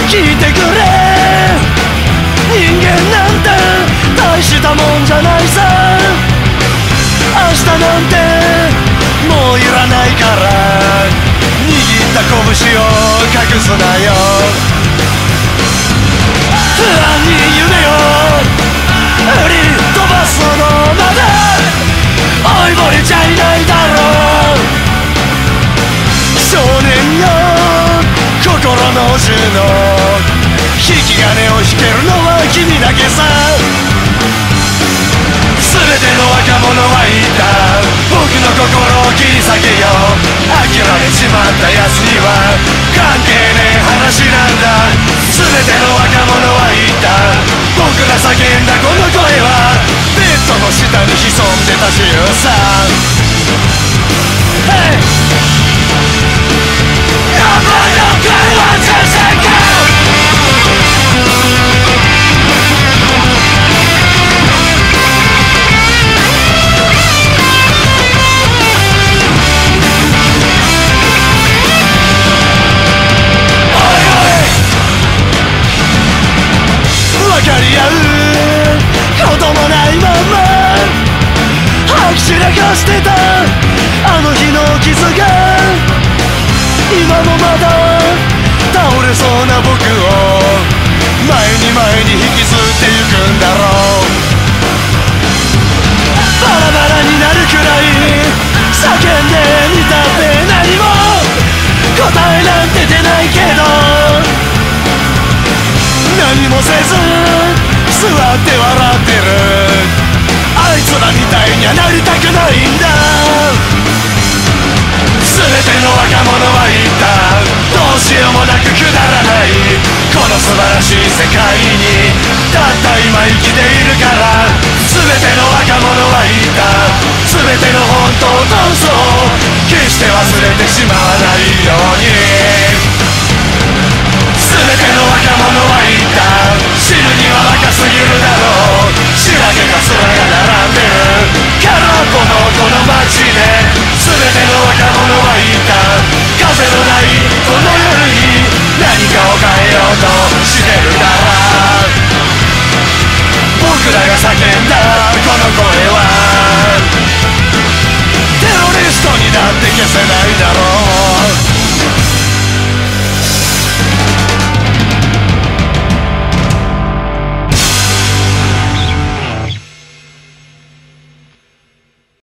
聞いてくれ、人間なんて大したもんじゃないさ。明日なんてもういらないから、握った拳を隠すなよ。不安に夢を売り飛ばすのまで追いぼれちゃいないだろう。少年よ、心の銃の引き金を引けるのは君だけさ。全ての若者は言った、僕の心を切り裂けよ。諦めちまった奴には関係ねえ話なんだ。全ての若者は言った、僕が叫んだこの声はベッドの下に潜んでた自由さ。Hey! Nobody can watch us again! 分かり合うこともないまま吐き散らかしてたあの日の傷が今もまだ倒れそうな僕を前に引きずってゆくんだろう。バラバラになるくらい叫んでみたって何も答えなんて出ないけど、何もせず座って笑ってるあいつらみたいにはなりたくないんだ。全ての若者は言った、どうしようもなくくだらないこの素晴らしい世界にたった今生きているから。全ての若者は言った、全ての本当と嘘を決して忘れてしまわないように。